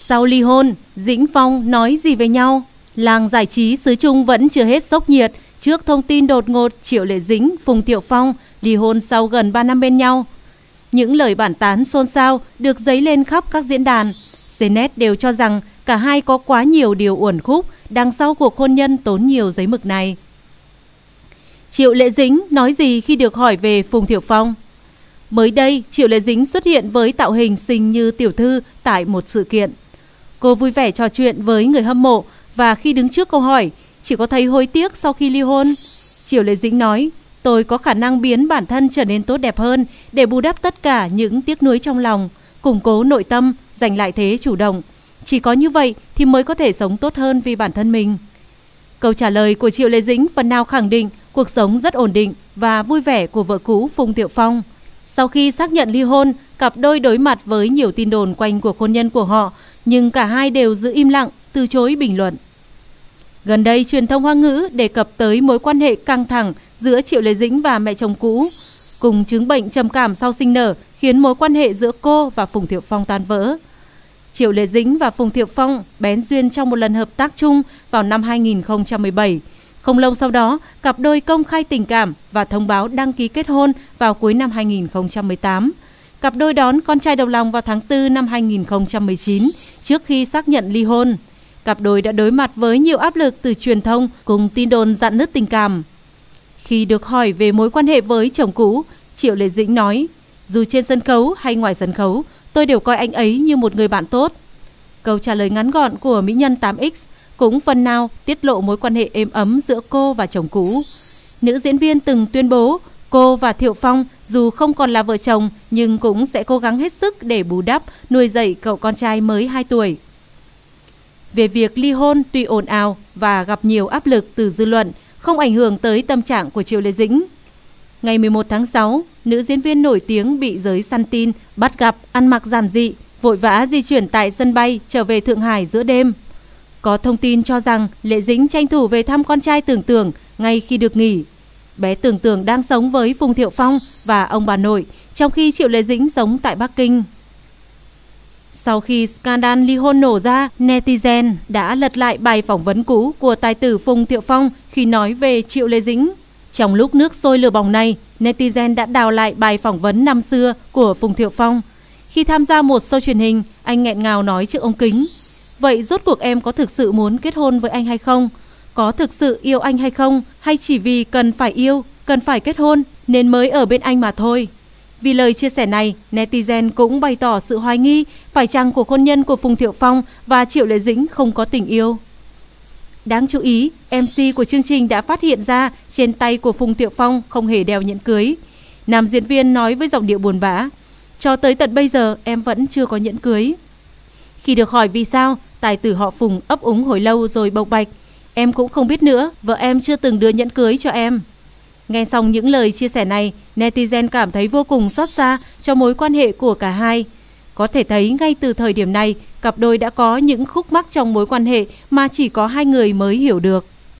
Sau ly hôn, Dĩnh Phong nói gì với nhau? Làng giải trí xứ Trung vẫn chưa hết sốc nhiệt trước thông tin đột ngột Triệu Lệ Dĩnh, Phùng Thiệu Phong ly hôn sau gần 3 năm bên nhau. Những lời bàn tán xôn xao được dấy lên khắp các diễn đàn. Cnet đều cho rằng cả hai có quá nhiều điều uẩn khúc đằng sau cuộc hôn nhân tốn nhiều giấy mực này. Triệu Lệ Dĩnh nói gì khi được hỏi về Phùng Thiệu Phong? Mới đây, Triệu Lệ Dĩnh xuất hiện với tạo hình xinh như tiểu thư tại một sự kiện. Cô vui vẻ trò chuyện với người hâm mộ và khi đứng trước câu hỏi, chỉ có thấy hối tiếc sau khi ly hôn. Triệu Lệ Dĩnh nói, tôi có khả năng biến bản thân trở nên tốt đẹp hơn để bù đắp tất cả những tiếc nuối trong lòng, củng cố nội tâm, giành lại thế chủ động. Chỉ có như vậy thì mới có thể sống tốt hơn vì bản thân mình. Câu trả lời của Triệu Lệ Dĩnh phần nào khẳng định cuộc sống rất ổn định và vui vẻ của vợ cũ Phùng Thiệu Phong. Sau khi xác nhận ly hôn, cặp đôi đối mặt với nhiều tin đồn quanh cuộc hôn nhân của họ, nhưng cả hai đều giữ im lặng, từ chối bình luận. Gần đây, truyền thông Hoa ngữ đề cập tới mối quan hệ căng thẳng giữa Triệu Lệ Dĩnh và mẹ chồng cũ, cùng chứng bệnh trầm cảm sau sinh nở khiến mối quan hệ giữa cô và Phùng Thiệu Phong tan vỡ. Triệu Lệ Dĩnh và Phùng Thiệu Phong bén duyên trong một lần hợp tác chung vào năm 2017. Không lâu sau đó, cặp đôi công khai tình cảm và thông báo đăng ký kết hôn vào cuối năm 2018. Cặp đôi đón con trai đầu lòng vào tháng 4 năm 2019 trước khi xác nhận ly hôn. Cặp đôi đã đối mặt với nhiều áp lực từ truyền thông cùng tin đồn rạn nứt tình cảm. Khi được hỏi về mối quan hệ với chồng cũ, Triệu Lệ Dĩnh nói, dù trên sân khấu hay ngoài sân khấu, tôi đều coi anh ấy như một người bạn tốt. Câu trả lời ngắn gọn của mỹ nhân 8X cũng phần nào tiết lộ mối quan hệ êm ấm giữa cô và chồng cũ. Nữ diễn viên từng tuyên bố cô và Thiệu Phong dù không còn là vợ chồng nhưng cũng sẽ cố gắng hết sức để bù đắp nuôi dạy cậu con trai mới 2 tuổi. Về việc ly hôn tuy ồn ào và gặp nhiều áp lực từ dư luận, không ảnh hưởng tới tâm trạng của Triệu Lệ Dĩnh. Ngày 11 tháng 6, nữ diễn viên nổi tiếng bị giới săn tin bắt gặp ăn mặc giản dị, vội vã di chuyển tại sân bay trở về Thượng Hải giữa đêm. Có thông tin cho rằng Lệ Dĩnh tranh thủ về thăm con trai Tưởng Tưởng ngay khi được nghỉ. Bé Tưởng Tưởng đang sống với Phùng Thiệu Phong và ông bà nội, trong khi Triệu Lệ Dĩnh sống tại Bắc Kinh. Sau khi scandal ly hôn nổ ra, netizen đã lật lại bài phỏng vấn cũ của tài tử Phùng Thiệu Phong khi nói về Triệu Lệ Dĩnh. Trong lúc nước sôi lửa bỏng này, netizen đã đào lại bài phỏng vấn năm xưa của Phùng Thiệu Phong. Khi tham gia một show truyền hình, anh nghẹn ngào nói trước ống kính, vậy rốt cuộc em có thực sự muốn kết hôn với anh hay không? Có thực sự yêu anh hay không? Hay chỉ vì cần phải yêu, cần phải kết hôn nên mới ở bên anh mà thôi? Vì lời chia sẻ này, netizen cũng bày tỏ sự hoài nghi phải chăng cuộc hôn nhân của Phùng Thiệu Phong và Triệu Lệ Dĩnh không có tình yêu. Đáng chú ý, MC của chương trình đã phát hiện ra trên tay của Phùng Thiệu Phong không hề đeo nhẫn cưới. Nam diễn viên nói với giọng điệu buồn bã, cho tới tận bây giờ em vẫn chưa có nhẫn cưới. Khi được hỏi vì sao, tài tử họ Phùng ấp úng hồi lâu rồi bộc bạch, em cũng không biết nữa, vợ em chưa từng đưa nhẫn cưới cho em. Nghe xong những lời chia sẻ này, netizen cảm thấy vô cùng xót xa cho mối quan hệ của cả hai. Có thể thấy ngay từ thời điểm này, cặp đôi đã có những khúc mắc trong mối quan hệ mà chỉ có hai người mới hiểu được.